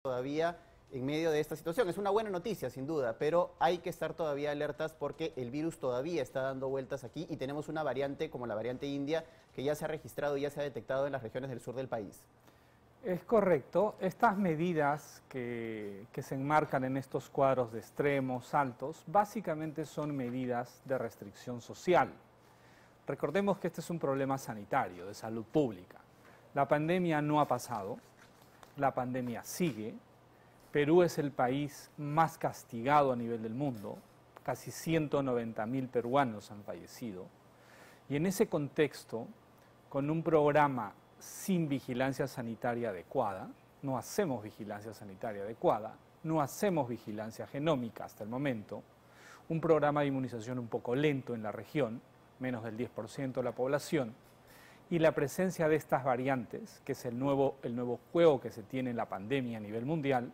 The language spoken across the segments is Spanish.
todavía en medio de esta situación. Es una buena noticia, sin duda, pero hay que estar todavía alertas porque el virus todavía está dando vueltas aquí y tenemos una variante como la variante india que ya se ha registrado y ya se ha detectado en las regiones del sur del país. Es correcto. Estas medidas que se enmarcan en estos cuadros de extremos altos, básicamente son medidas de restricción social. Recordemos que este es un problema sanitario, de salud pública. La pandemia no ha pasado, la pandemia sigue. Perú es el país más castigado a nivel del mundo, casi 190.000 peruanos han fallecido. Y en ese contexto, con un programa sin vigilancia sanitaria adecuada, no hacemos vigilancia sanitaria adecuada, no hacemos vigilancia genómica hasta el momento, un programa de inmunización un poco lento en la región, menos del 10% de la población, y la presencia de estas variantes, que es el nuevo juego que se tiene en la pandemia a nivel mundial,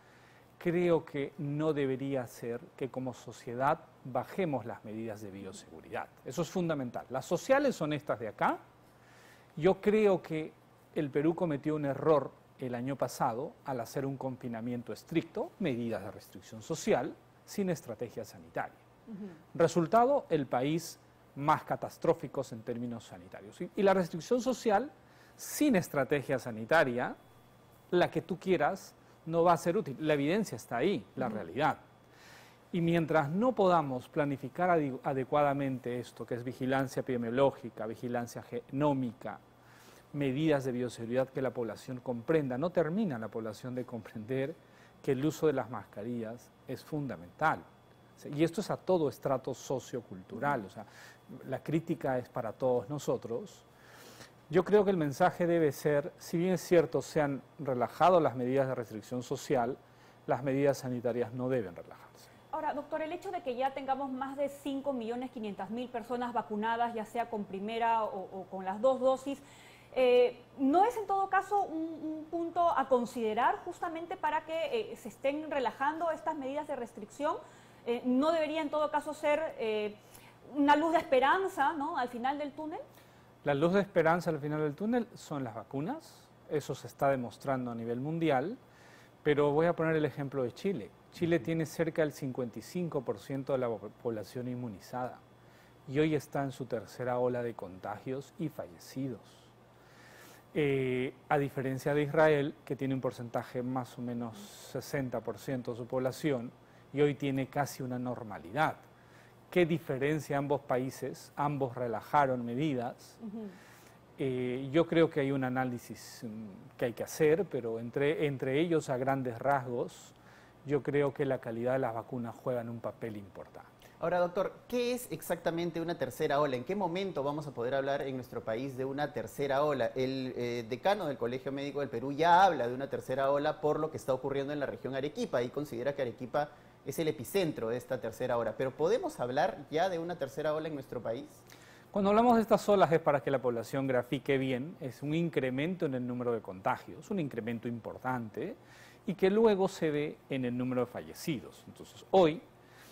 creo que no debería ser que como sociedad bajemos las medidas de bioseguridad. Eso es fundamental. Las sociales son estas de acá. Yo creo que el Perú cometió un error el año pasado al hacer un confinamiento estricto, medidas de restricción social, sin estrategia sanitaria. Resultado, el país más catastróficos en términos sanitarios. Y la restricción social, sin estrategia sanitaria, la que tú quieras, no va a ser útil. La evidencia está ahí, la realidad. Y mientras no podamos planificar adecuadamente esto, que es vigilancia epidemiológica, vigilancia genómica, medidas de bioseguridad que la población comprenda, no termina la población de comprender que el uso de las mascarillas es fundamental. Y esto es a todo estrato sociocultural, o sea, la crítica es para todos nosotros. Yo creo que el mensaje debe ser, si bien es cierto, se han relajado las medidas de restricción social, las medidas sanitarias no deben relajarse. Ahora, doctor, el hecho de que ya tengamos más de 5.500.000 personas vacunadas, ya sea con primera o con las dos dosis, ¿no es en todo caso un punto a considerar justamente para que se estén relajando estas medidas de restricción? ¿No debería en todo caso ser una luz de esperanza, ¿no?, al final del túnel? La luz de esperanza al final del túnel son las vacunas, eso se está demostrando a nivel mundial, pero voy a poner el ejemplo de Chile. Chile tiene cerca del 55% de la población inmunizada y hoy está en su tercera ola de contagios y fallecidos. A diferencia de Israel, que tiene un porcentaje más o menos 60% de su población y hoy tiene casi una normalidad. ¿Qué diferencia ambos países? Ambos relajaron medidas. Yo creo que hay un análisis que hay que hacer, pero entre ellos, a grandes rasgos, yo creo que la calidad de las vacunas juegan un papel importante. Ahora, doctor, ¿qué es exactamente una tercera ola? ¿En qué momento vamos a poder hablar en nuestro país de una tercera ola? El decano del Colegio Médico del Perú ya habla de una tercera ola por lo que está ocurriendo en la región Arequipa y considera que Arequipa es el epicentro de esta tercera ola. ¿Pero podemos hablar ya de una tercera ola en nuestro país? Cuando hablamos de estas olas es para que la población grafique bien, es un incremento en el número de contagios, un incremento importante, y que luego se ve en el número de fallecidos. Entonces, hoy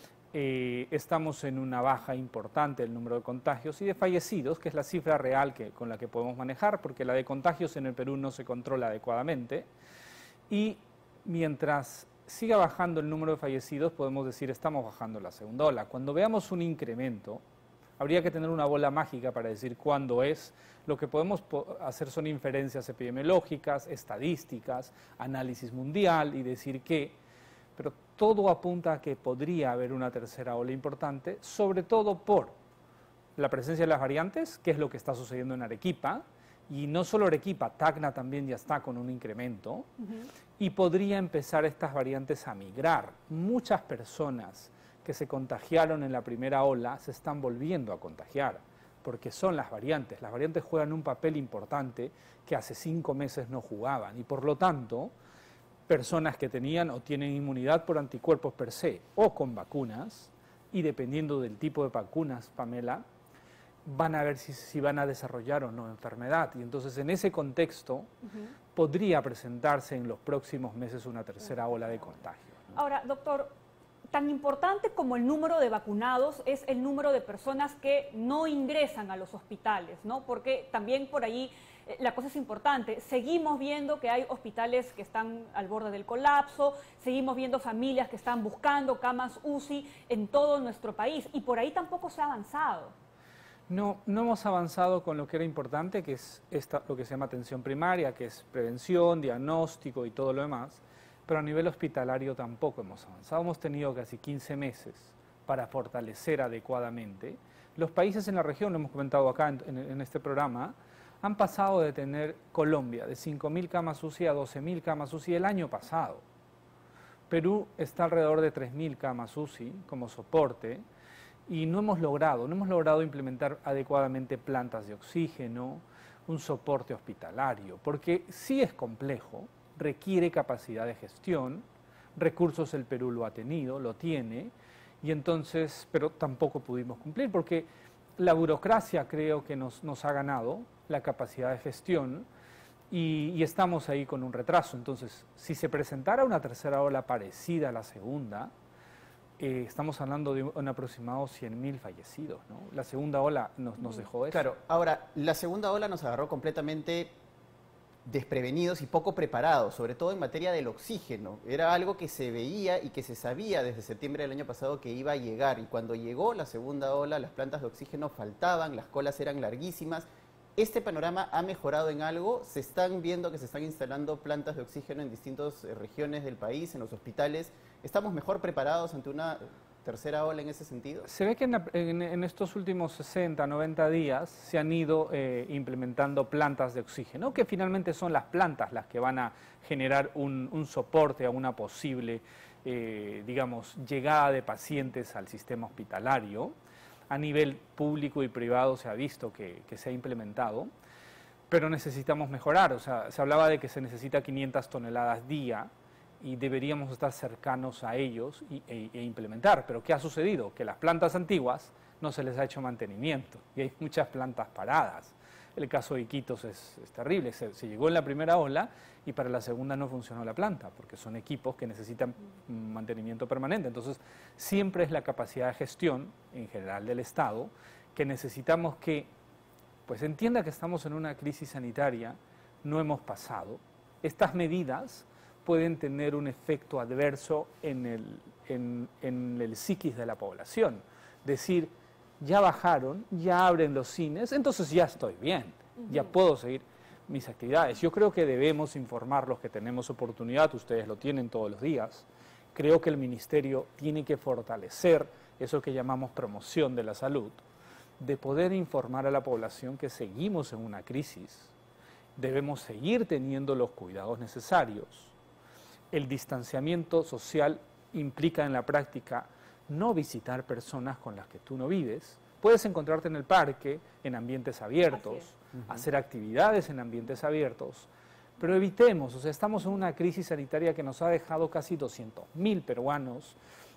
estamos en una baja importante del número de contagios y de fallecidos, que es la cifra real con la que podemos manejar, porque la de contagios en el Perú no se controla adecuadamente, y mientras siga bajando el número de fallecidos, podemos decir estamos bajando la segunda ola. Cuando veamos un incremento, habría que tener una bola mágica para decir cuándo es. Lo que podemos hacer son inferencias epidemiológicas, estadísticas, análisis mundial y decir que, pero todo apunta a que podría haber una tercera ola importante, sobre todo por la presencia de las variantes, que es lo que está sucediendo en Arequipa, y no solo Arequipa, Tacna también ya está con un incremento, y podría empezar estas variantes a migrar. Muchas personas que se contagiaron en la primera ola se están volviendo a contagiar, porque son las variantes. Las variantes juegan un papel importante que hace 5 meses no jugaban, y por lo tanto, personas que tenían o tienen inmunidad por anticuerpos per se o con vacunas, y dependiendo del tipo de vacunas, Pamela, van a ver si van a desarrollar o no enfermedad. Y entonces en ese contexto podría presentarse en los próximos meses una tercera ola de contagio, ¿no? Ahora, doctor, tan importante como el número de vacunados es el número de personas que no ingresan a los hospitales, ¿no? Porque también por ahí la cosa es importante. Seguimos viendo que hay hospitales que están al borde del colapso, seguimos viendo familias que están buscando camas UCI en todo nuestro país y por ahí tampoco se ha avanzado. No hemos avanzado con lo que era importante, que es lo que se llama atención primaria, que es prevención, diagnóstico y todo lo demás, pero a nivel hospitalario tampoco hemos avanzado. Hemos tenido casi 15 meses para fortalecer adecuadamente. Los países en la región, lo hemos comentado acá en este programa, han pasado de tener Colombia de 5.000 camas UCI a 12.000 camas UCI el año pasado. Perú está alrededor de 3.000 camas UCI como soporte y no hemos logrado implementar adecuadamente plantas de oxígeno, un soporte hospitalario, porque sí es complejo, requiere capacidad de gestión, recursos el Perú lo ha tenido, lo tiene, y entonces, pero tampoco pudimos cumplir porque la burocracia creo que nos ha ganado la capacidad de gestión y estamos ahí con un retraso. Entonces, si se presentara una tercera ola parecida a la segunda, estamos hablando de un aproximado 100.000 fallecidos, ¿no? La segunda ola nos dejó eso. Claro, ahora, la segunda ola nos agarró completamente desprevenidos y poco preparados, sobre todo en materia del oxígeno. Era algo que se veía y que se sabía desde septiembre del año pasado que iba a llegar, y cuando llegó la segunda ola, las plantas de oxígeno faltaban, las colas eran larguísimas. ¿Este panorama ha mejorado en algo? ¿Se están viendo que se están instalando plantas de oxígeno en distintas regiones del país, en los hospitales? ¿Estamos mejor preparados ante una tercera ola en ese sentido? Se ve que en estos últimos 60, 90 días se han ido implementando plantas de oxígeno, que finalmente son las plantas las que van a generar un soporte a una posible, digamos, llegada de pacientes al sistema hospitalario. A nivel público y privado se ha visto que se ha implementado, pero necesitamos mejorar. O sea, se hablaba de que se necesita 500 toneladas día y deberíamos estar cercanos a ellos e implementar. Pero ¿qué ha sucedido? Que las plantas antiguas no se les ha hecho mantenimiento y hay muchas plantas paradas. El caso de Iquitos es terrible. Se llegó en la primera ola y para la segunda no funcionó la planta porque son equipos que necesitan mantenimiento permanente. Entonces, siempre es la capacidad de gestión en general del Estado que necesitamos que pues entienda que estamos en una crisis sanitaria, no hemos pasado. Estas medidas pueden tener un efecto adverso en el psiquis de la población. Decir, ya bajaron, ya abren los cines, entonces ya estoy bien, ya puedo seguir mis actividades. Yo creo que debemos informar los que tenemos oportunidad, ustedes lo tienen todos los días. Creo que el Ministerio tiene que fortalecer eso que llamamos promoción de la salud, de poder informar a la población que seguimos en una crisis, debemos seguir teniendo los cuidados necesarios. El distanciamiento social implica en la práctica no visitar personas con las que tú no vives. Puedes encontrarte en el parque, en ambientes abiertos, hacer actividades en ambientes abiertos, pero evitemos, o sea, estamos en una crisis sanitaria que nos ha dejado casi 200.000 peruanos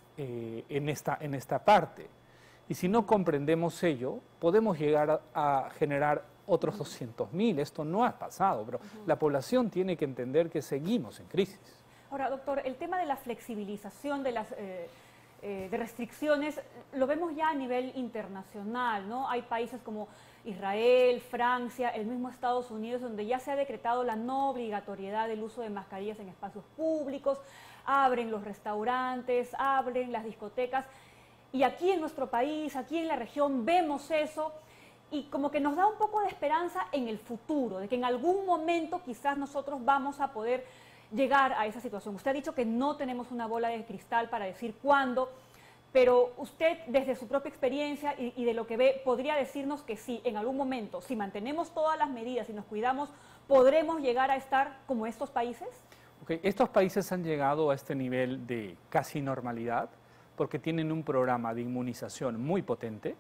en esta parte. Y si no comprendemos ello, podemos llegar a generar otros 200.000. Esto no ha pasado, pero la población tiene que entender que seguimos en crisis. Ahora, doctor, el tema de la flexibilización de las de restricciones lo vemos ya a nivel internacional, ¿no? Hay países como Israel, Francia, el mismo Estados Unidos, donde ya se ha decretado la no obligatoriedad del uso de mascarillas en espacios públicos, abren los restaurantes, abren las discotecas, y aquí en nuestro país, aquí en la región, vemos eso, y como que nos da un poco de esperanza en el futuro, de que en algún momento quizás nosotros vamos a poder llegar a esa situación. Usted ha dicho que no tenemos una bola de cristal para decir cuándo, pero usted desde su propia experiencia y de lo que ve, podría decirnos que sí, en algún momento, si mantenemos todas las medidas y nos cuidamos, ¿podremos llegar a estar como estos países? Okay. Estos países han llegado a este nivel de casi normalidad porque tienen un programa de inmunización muy potente,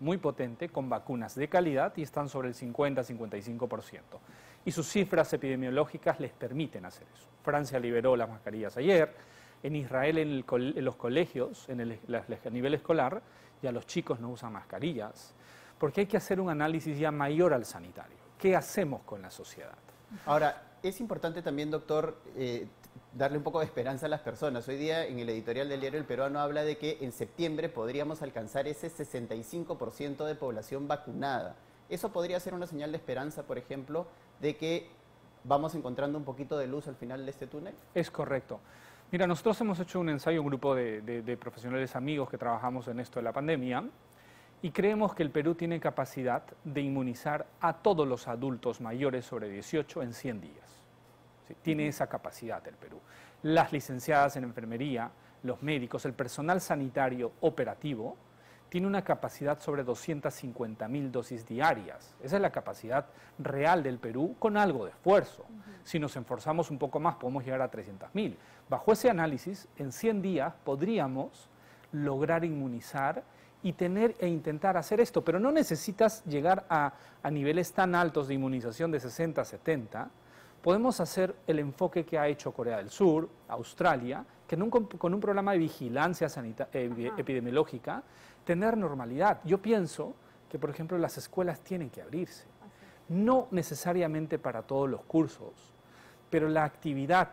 con vacunas de calidad y están sobre el 50-55%. Y sus cifras epidemiológicas les permiten hacer eso. Francia liberó las mascarillas ayer. En Israel, en los colegios, a nivel escolar, ya los chicos no usan mascarillas, porque hay que hacer un análisis ya mayor al sanitario. ¿Qué hacemos con la sociedad? Ahora, es importante también, doctor, darle un poco de esperanza a las personas. Hoy día, en el editorial del diario El Peruano, habla de que en septiembre podríamos alcanzar ese 65% de población vacunada. ¿Eso podría ser una señal de esperanza, por ejemplo, de que vamos encontrando un poquito de luz al final de este túnel? Es correcto. Mira, nosotros hemos hecho un ensayo, un grupo de profesionales amigos que trabajamos en esto de la pandemia, y creemos que el Perú tiene capacidad de inmunizar a todos los adultos mayores sobre 18 en 100 días. ¿Sí? Tiene esa capacidad el Perú. Las licenciadas en enfermería, los médicos, el personal sanitario operativo, tiene una capacidad sobre 250.000 dosis diarias. Esa es la capacidad real del Perú con algo de esfuerzo. Si nos esforzamos un poco más, podemos llegar a 300.000. Bajo ese análisis, en 100 días podríamos lograr inmunizar y tener e intentar hacer esto, pero no necesitas llegar a niveles tan altos de inmunización de 60, 70. Podemos hacer el enfoque que ha hecho Corea del Sur, Australia, que con un programa de vigilancia epidemiológica, tener normalidad. Yo pienso que, por ejemplo, las escuelas tienen que abrirse. No necesariamente para todos los cursos, pero la actividad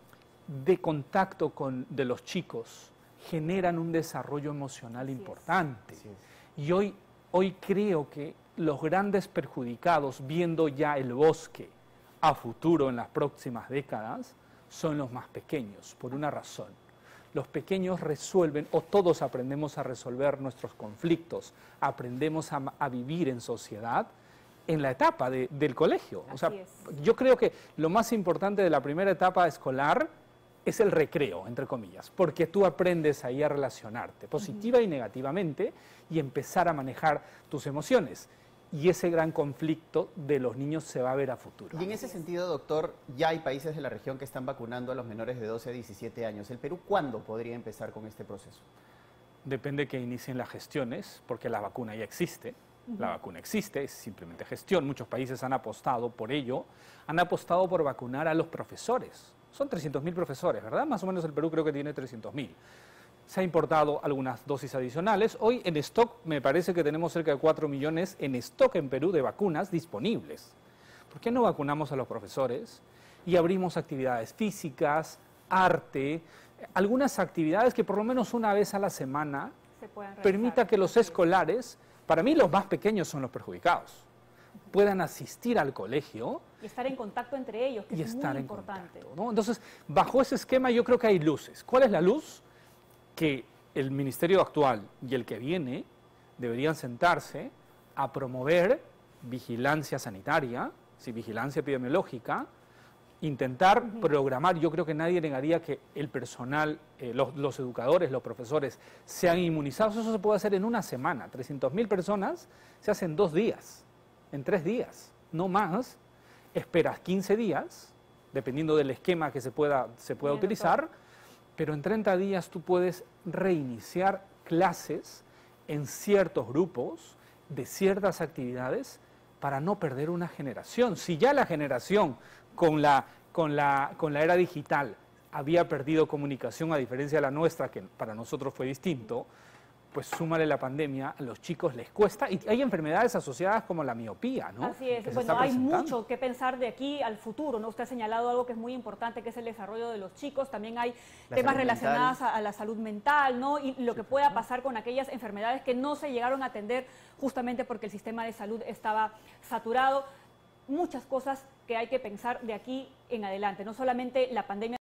de contacto de los chicos generan un desarrollo emocional importante. Y hoy creo que los grandes perjudicados, viendo ya el bosque a futuro en las próximas décadas, son los más pequeños, por una razón. Los pequeños resuelven, o todos aprendemos a resolver nuestros conflictos, aprendemos a vivir en sociedad en la etapa del colegio. O sea, yo creo que lo más importante de la primera etapa escolar es el recreo, entre comillas, porque tú aprendes ahí a relacionarte positiva y negativamente y empezar a manejar tus emociones. Y ese gran conflicto de los niños se va a ver a futuro. Y en ese sentido, doctor, ya hay países de la región que están vacunando a los menores de 12 a 17 años. ¿El Perú cuándo podría empezar con este proceso? Depende que inicien las gestiones, porque la vacuna ya existe. La vacuna existe, es simplemente gestión. Muchos países han apostado por ello. Han apostado por vacunar a los profesores. Son 300.000 profesores, ¿verdad? Más o menos el Perú creo que tiene 300.000. Se ha importado algunas dosis adicionales. Hoy en stock me parece que tenemos cerca de 4 millones en stock en Perú de vacunas disponibles. ¿Por qué no vacunamos a los profesores y abrimos actividades físicas, arte, algunas actividades que por lo menos una vez a la semana permita que los escolares, para mí los más pequeños son los perjudicados, puedan asistir al colegio. Y estar en contacto entre ellos, que es muy importante. ¿No? Entonces, bajo ese esquema yo creo que hay luces. ¿Cuál es la luz? Que el ministerio actual y el que viene deberían sentarse a promover vigilancia sanitaria, vigilancia epidemiológica, intentar programar. Yo creo que nadie negaría que el personal, los educadores, los profesores sean inmunizados. Eso se puede hacer en una semana. 300.000 personas se hacen en 2 días, en 3 días, no más. Esperas 15 días, dependiendo del esquema que se pueda utilizar, pero en 30 días tú puedes reiniciar clases en ciertos grupos de ciertas actividades para no perder una generación. Si ya la generación con la era digital había perdido comunicación, a diferencia de la nuestra, que para nosotros fue distinto, pues súmale la pandemia, a los chicos les cuesta, y hay enfermedades asociadas como la miopía, ¿no? Así es, bueno, hay mucho que pensar de aquí al futuro, ¿no? Usted ha señalado algo que es muy importante, que es el desarrollo de los chicos, también hay temas relacionados a la salud mental, ¿no? Y lo que pueda pasar con aquellas enfermedades que no se llegaron a atender justamente porque el sistema de salud estaba saturado. Muchas cosas que hay que pensar de aquí en adelante, no solamente la pandemia.